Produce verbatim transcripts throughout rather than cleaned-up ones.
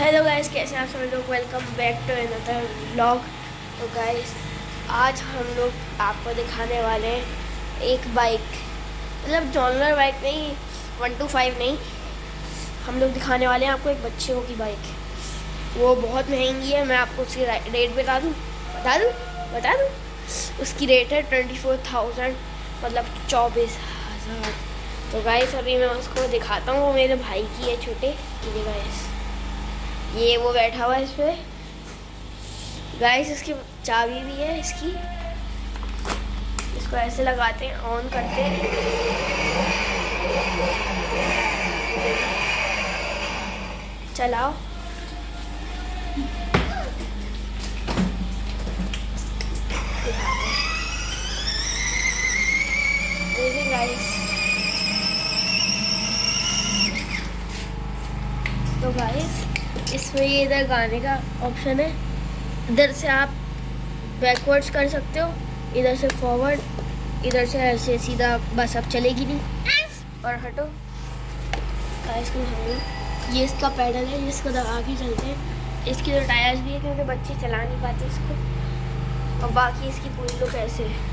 Hello guys, कैसे आप सब लोग। Welcome back to another vlog. तो गाइस आज हम लोग आपको दिखाने वाले हैं एक बाइक, मतलब जॉनर बाइक नहीं, वन टू फाइव नहीं। हम लोग दिखाने वाले हैं आपको एक बच्चों की बाइक। वो बहुत महंगी है। मैं आपको उसकी रेट बता दूँ बता दूँ बता दूँ उसकी रेट है ट्वेंटी फोर थाउजेंड, मतलब चौबीस हज़ार। तो गाइस अभी मैं उसको दिखाता हूँ। वो मेरे भाई की है, छोटे। ये गाइस, ये वो बैठा हुआ है इस पे। गाइस इसकी चाबी भी है इसकी। इसको ऐसे लगाते हैं, ऑन करते हैं, चलाओ। देखिए गाइस, तो गाइस इसमें ये इधर गाने का ऑप्शन है। इधर से आप बैकवर्ड्स कर सकते हो, इधर से फॉरवर्ड, इधर से ऐसे सीधा। बस अब चलेगी नहीं और हटो। गाइस को हम ये इसका पैडल है, जिसको दबा के चलते हैं। इसकी तो टायर्स भी है, क्योंकि बच्चे चला नहीं पाते इसको। और बाकी इसकी पूरी लुक ऐसे है।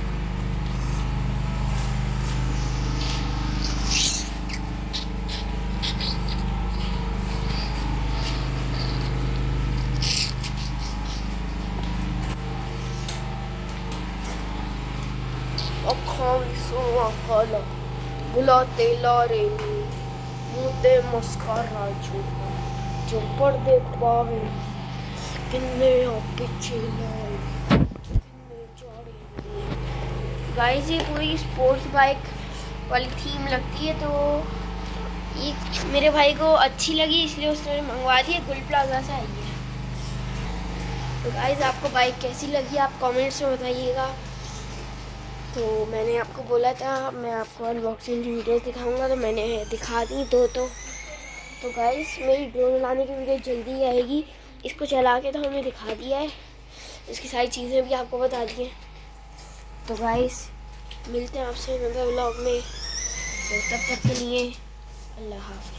बुलाते लारे मुते मस्कारा छूटा जो पर्दे पावे किन्ने पीछे लाए किन्ने चढ़े। गाइस ये पूरी स्पोर्ट्स बाइक वाली थीम लगती है, तो ये मेरे भाई को अच्छी लगी, इसलिए उसने मंगवा दी है। गुल प्लाजा से आई है। तो गाइस आपको बाइक कैसी लगी आप कमेंट्स में बताइएगा। तो मैंने आपको बोला था मैं आपको अनबॉक्सिंग की वीडियो दिखाऊंगा, तो मैंने दिखा दी दो। तो तो गाइस मेरी ड्रोन लाने की वीडियो जल्दी ही आएगी। इसको चला के तो हमने दिखा दिया है, इसकी सारी चीज़ें भी आपको बता दी हैं। तो गाइस मिलते हैं आपसे नए व्लॉग में। तो तब तक के लिए अल्लाह हाफ़िज़।